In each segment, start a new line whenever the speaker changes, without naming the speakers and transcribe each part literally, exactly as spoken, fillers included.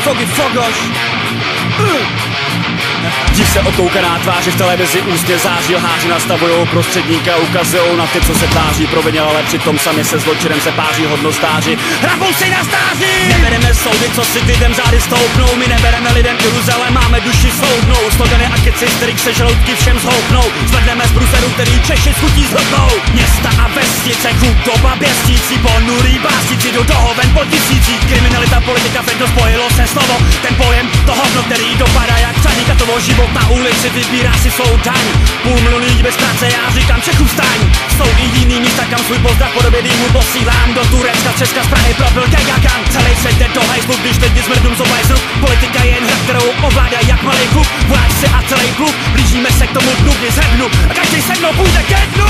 Fogy Fogoš. Div se okoukaná tváře v televizi ústně září, lháři nastavujou prostředníka, ukazujou na ty, co se tváří provinil, ale přitom sami se zločinem se páří hodnostáři. Hrabou si na stáří! Nebereme soudy, co si lidem zády stoupnou, my nebereme lidem iluze, ale máme duši soudnou. Slogany a keci, z kterých se žaludky všem zhoupnou. Zvedneme z bruseru, který Češi z chutí zhodnou. Města a vesnice, chudoba běstící, ponurý básnici, do toho ven po tisících. Kriminalita, politika, všechno spojilo se slovo. Ten pojem, to hovno, který dopadá jak čaník, a toho život na ulici vybírá si svou daň. Půl milionu lidí bez práce, já říkám Čechu vstaň. Jsou i jiný místa, kam svůj pozdrav podobě dýmu posílám. Do Turecka, z Česka, z Prahy, propil Kegakan. Celý svět jde do hajzlu, když lidi zmrdnou z obajzru. Politika je jen hra, kterou ovládá jak malý klub. Vojáci a celý klub, blížíme se k tomu dnu, kdy zhebnu a každý se mnou půjde ke dnu.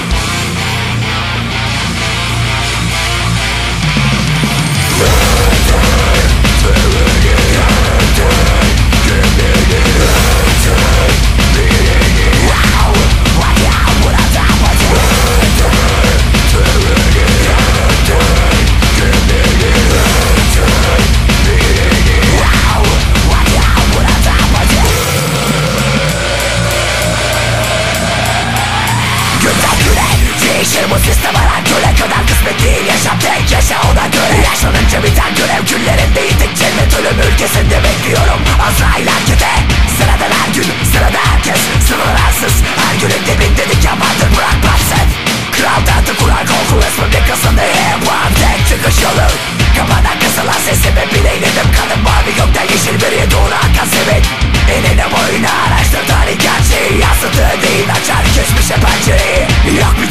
Değişir bu sistem alan göle kadar kısmet değil. Yaşam tek yaşa ona göre. Yaşlanınca biten görev günlerimde yitik cennet ölüm ülkesinde bekliyorum Azrail harekete. Sırada her gün sırada herkes sınırsız. Her günün dibinde diken vardır bırak batsın. Kral tahtı kurar korku resmin yakasında. Hep var tek çıkış yolu. Kafadan kısılan sesimi bileyledim. Kanım mavi gökten yeşil biriye doğru akan sevinç. Enine boyuna araştır tarih gerçeği. Yansıtığı değil açar geçmişe pencereyi. Yak bir